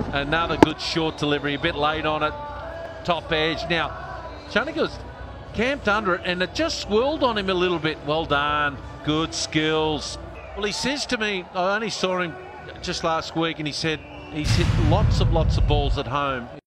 Another good short delivery, a bit late on it, top edge. Now, Chandigarh's camped under it and it just swirled on him a little bit. Well done, good skills. Well, he says to me, I only saw him just last week, and he said he's hit lots of balls at home.